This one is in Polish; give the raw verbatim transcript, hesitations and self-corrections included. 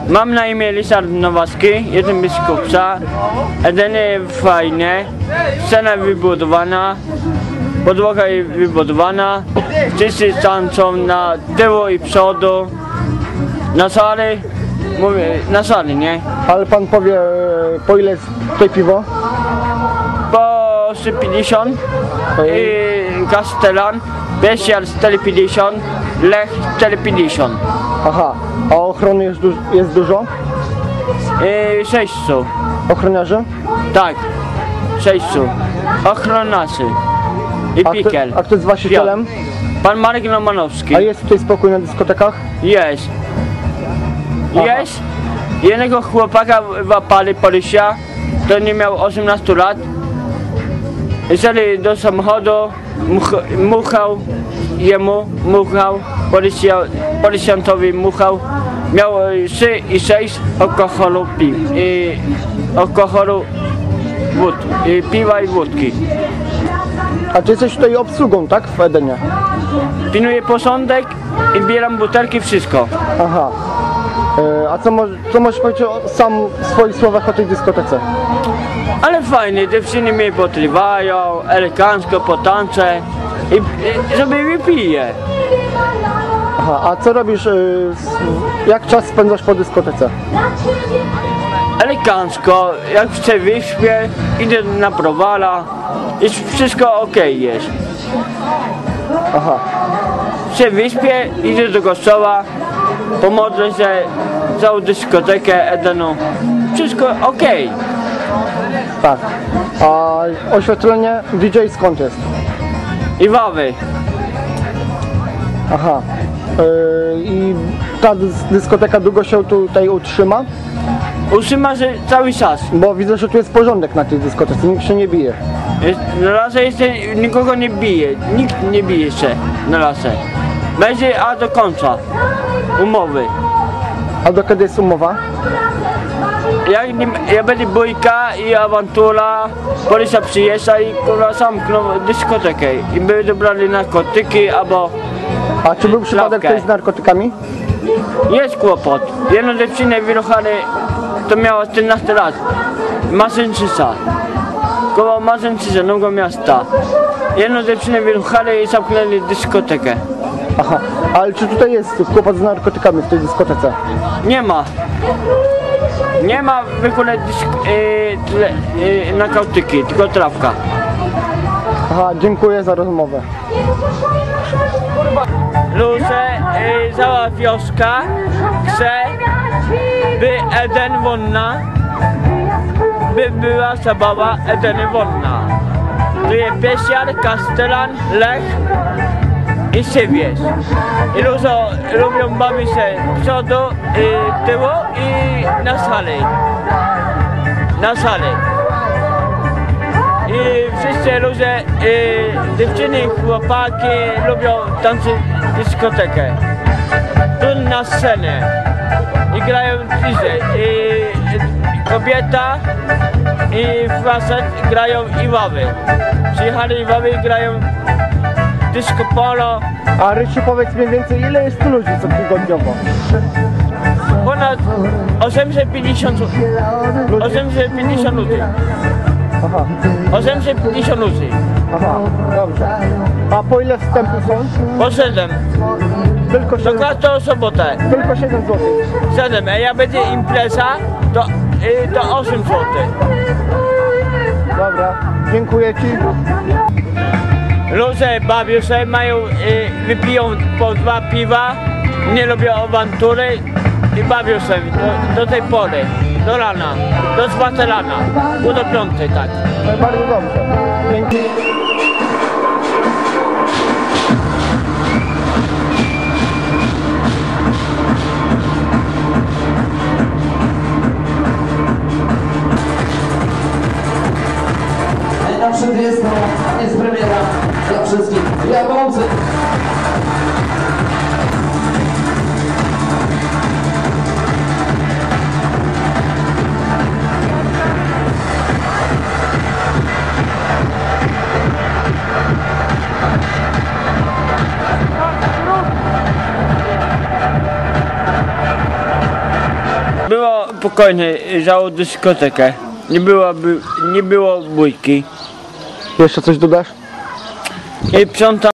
Mam na imię Ryszard Nowacki, jestem biskupca. Jedynie fajnie, scena wybudowana, podłoga jest wybudowana, wszyscy tańczą na tyłu i przodu, na sali, mówię, na sali, nie? Ale pan powie, po ile jest tutaj piwo? Po sto pięćdziesiąt i Kastelan, Bestial cztery pięćdziesiąt, Lech cztery pięćdziesiąt. Aha, a ochrony jest, du jest dużo? I sześciu. Ochroniarzy? Tak, sześciu. Ochroniarzy i A pikiel. kto, a kto jest właścicielem? Pan Marek Romanowski. A jest tutaj spokój na dyskotekach? Jest. Aha. Jest. Jednego chłopaka łapali policja, to nie miał osiemnastu lat. Jeżeli do samochodu, muchał jemu, muchał, policja, policjantowi muchał. Miał trzy i sześć alkoholu pi i alkoholu wód, i piwa i wódki. A ty jesteś tutaj obsługą, tak? W Edenie? Pilnuję porządek i bieram butelki, wszystko. Aha. E, a co, mo co możesz powiedzieć o, sam w swoich słowach o tej dyskotece? Ale fajnie, dziewczyny mnie podrywają, elegancko potańczę i, i sobie wypiję. Aha, a co robisz, y, jak czas spędzasz po dyskotece? Elegancko, jak chcę wyśpię, idę na browara i wszystko ok jest. Aha. Chcę wyśpię, idę do kościoła, pomodlę się całą dyskotekę Edenu. Wszystko ok. Tak. A oświetlenie D J skąd jest? I wawy. Aha. Yy, I ta dys dyskoteka długo się tutaj utrzyma? Utrzyma się cały czas. Bo widzę, że tu jest porządek na tej dyskotece, nikt się nie bije. Jest, na razie jeszcze nikogo nie bije, nikt nie bije się na razie. Będzie a do końca umowy. A do kiedy jest umowa? Jak, nie, jak będzie bójka i awantura, policja przyjeżdża i kurwa zamkną dyskotekę i będą brali narkotyki albo... A czy był przypadek Szlawkę. tutaj z narkotykami? Jest kłopot. Jedną dziewczynę wyruchali, to miała czternaście lat. Maszyńczyca. Koło Maszyńczyca, nowego miasta. Jedną dziewczynę wyruchali i zamknęli dyskotekę. Aha. Ale czy tutaj jest kłopot z narkotykami w tej dyskotece? Nie ma. Nie ma w ogóle dysk, yy, yy, narkotyki, tylko trawka. Aha, dziękuję za rozmowę. Ludzie, yy, cała wioska chce, by Eden wolna, by była zabawa Eden wolna. Tu jest Bestial, Kastelan, Lech i Siewierz. I ludzie lubią bawić się przodu, i tyłu i na sali. Na sali. I wszyscy ludzie, i dziewczyny, chłopaki lubią tańczyć dyskotekę. Tu na scenę. I grają D J. I kobieta i facet grają i wawy. Przyjechali i wawy i grają disco polo. A Rysiu, powiedz mniej więcej, ile jest tu ludzi co tygodniowo? Ponad osiemset pięćdziesiąt osiemset pięćdziesiąt ludzi. Aha. osiemset pięćdziesiąt ludzi. Aha, dobrze. A po ile wstępy są? Po siedem. Tylko Do siedem, każdą sobotę. tylko siedem złotych. siedem. A jak będzie impreza, to, y, to osiem złotych. Dobra, dziękuję Ci. Ludzie bawią się, mają, y, wypiją po dwa piwa, nie lubią awantury i bawią się do, do tej pory, do rana, do czwartej rana, bo do piątej, tak. Bardzo dobrze. Dzięki. Najnowszy dysko jest premiera dla wszystkich Jabłoncy. Było spokojne za dyskotekę. Nie było, nie było bójki. Jeszcze coś dodasz? I sprzątam